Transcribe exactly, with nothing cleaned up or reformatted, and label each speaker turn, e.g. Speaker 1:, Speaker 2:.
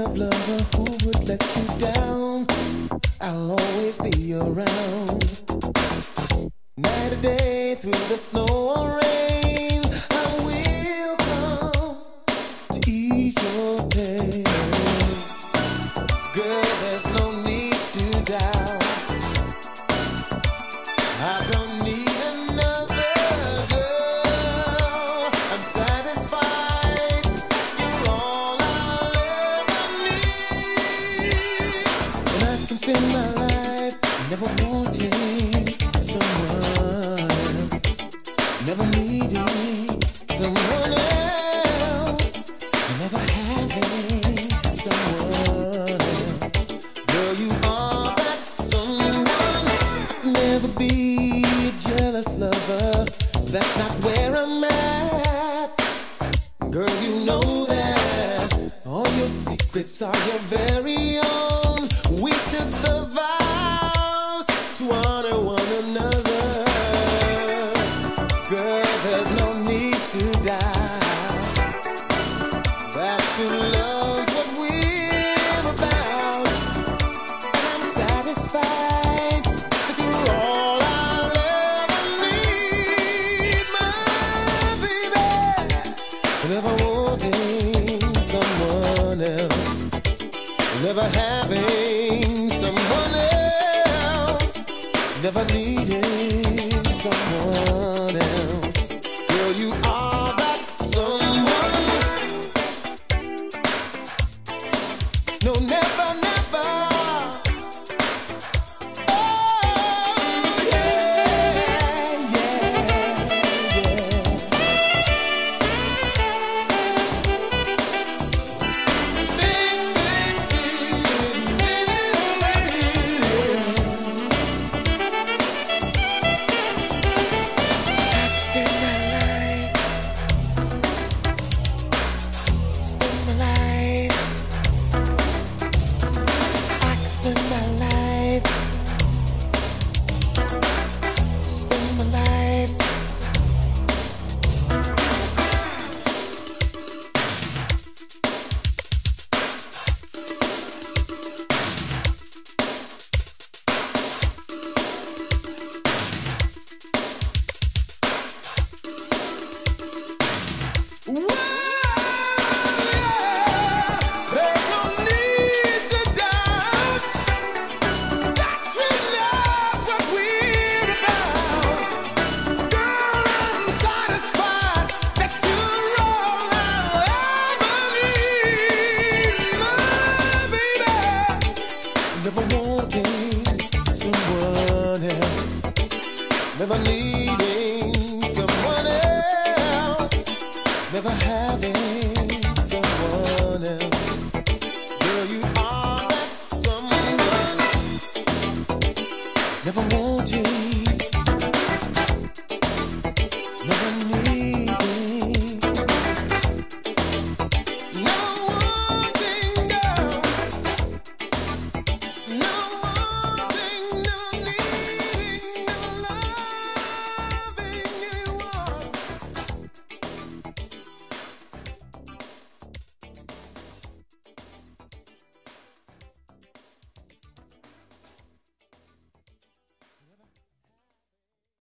Speaker 1: of lover who would let you down. I'll always be around. Night or day, through the snow or rain, I will come to ease your pain. Girl, there's no need to doubt. I don't need another girl. I'm satisfied. You're all I'll ever need. And I can spend my life never wanting someone else, never needing someone else, never having someone else. Girl, you are that someone. Never be a jealous lover. That's not where I'm at. Girl, you know that all your secrets are your very own. We took the vows to honor one another. Girl, there's no need to doubt that true love's what we're about. And I'm satisfied that you're all I'll ever need, my baby. Never wanting someone else, never having someone else, never needing someone else. Girl, you are that someone. No, never, never. Oh, yeah, yeah, yeah. Big, big, big, big, big. Never wanting someone else, never needing someone else, never having